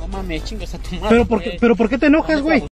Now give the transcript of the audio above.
mames, chingas a tu madre. Pero ¿por qué te enojas, güey?